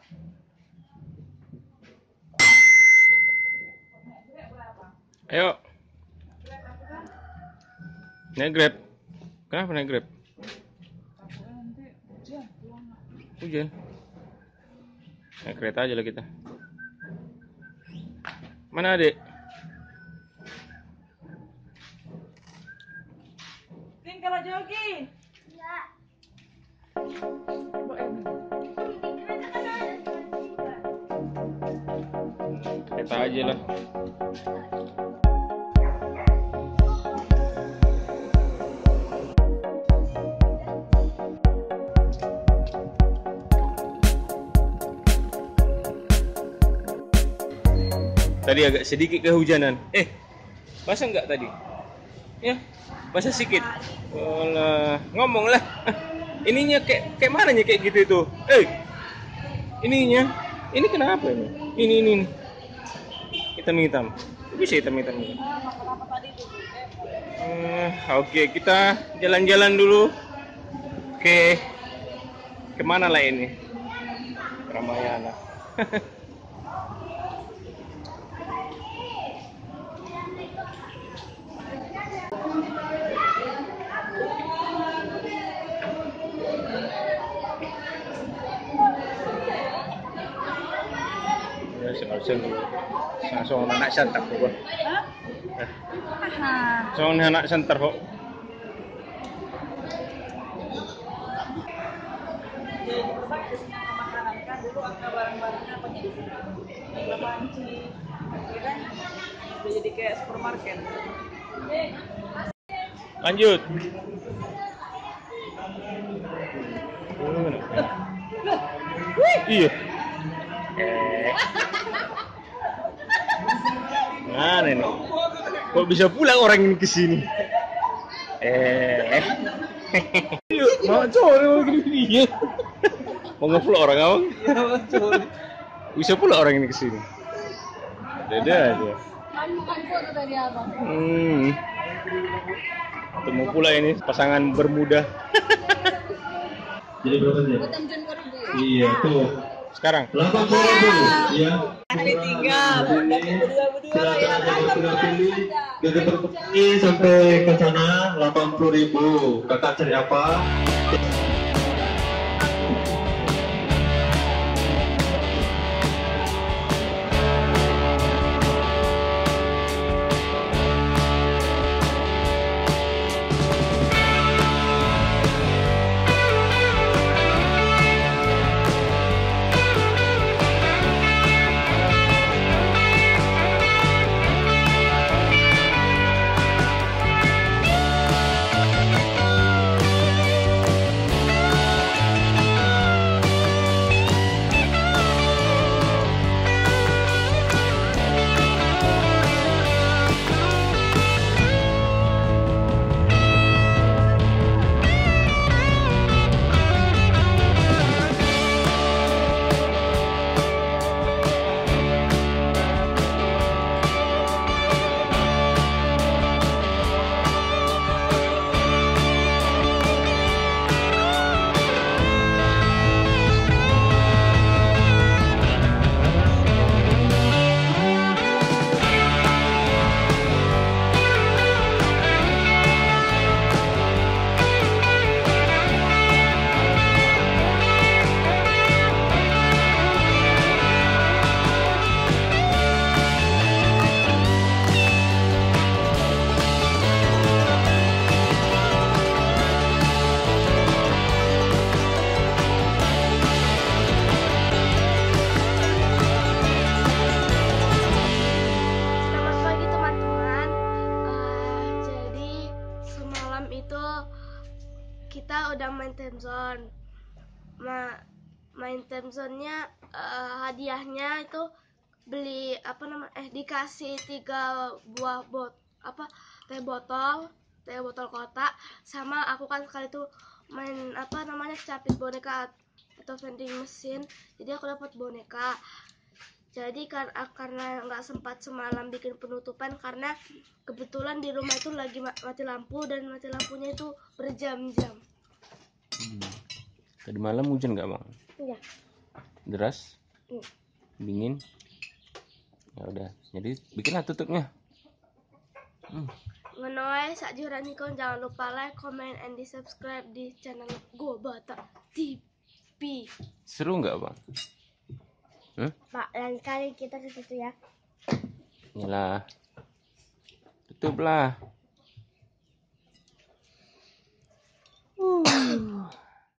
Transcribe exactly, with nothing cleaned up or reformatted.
Ayo. Naik Grab. Kenapa naik Grab? Hujan. Naik kereta aja lah kita. Mana adik? Tinggal jogi. Iya. Kereta aja lah. Tadi agak sedikit kehujanan. Eh, basah nggak tadi? Ya, basah sedikit. Walah, ngomong lah. Ininya kayak kayak mananya kayak gitu itu. Eh, ininya, ini kenapa ini? Ini ini, ini. Hitam hitam. Bisa hitam hitam. Uh, Oke, okay. Kita jalan-jalan dulu. Oke, okay. Kemana lah ini? Ramayana. Langsung langsung anak santar kok. Hah? Langsung anak santar kok. Makanan kan dulu angka barang-barangnya apa jadi panci, ya kan? Udah jadi kayak supermarket. Lanjut. Iya. Eh. Mana nih? Kok bisa pulang orang ini ke sini? Eh. Yuk, mau cowok mau gini ya. Mau ngevlog orang awang? Bisa pula orang ini ke sini. Ada aja. Hmm. Ketemu pula ini pasangan bermuda. Jadi berapa jam? Iya tuh. Sekarang. delapan puluh ribu. Iya. Hari tiga, berdua-berdua ya. Dari Perpeti sampai ke sana delapan puluh ribu. Kakak cari apa? kita udah main time zone. Ma main time zone-nya uh, hadiahnya itu beli apa nama eh dikasih tiga buah bot apa teh botol teh botol kotak, sama aku kan sekali itu main apa namanya capit boneka atau vending mesin, jadi aku dapat boneka. Jadi kar karena nggak sempat semalam bikin penutupan karena kebetulan di rumah itu lagi mati lampu dan mati lampunya itu berjam-jam. Hmm. Tadi malam hujan nggak bang? Iya. deras, Hmm. dingin. Ya udah, jadi bikinlah tutupnya. Hmm. Ngono ae sakjroning niku jangan lupa like, comment, and di subscribe di channel Go Batak T V. Seru nggak bang? Hmm? Pak, lain kali kita ke situ ya. Inilah, tutuplah. Uh.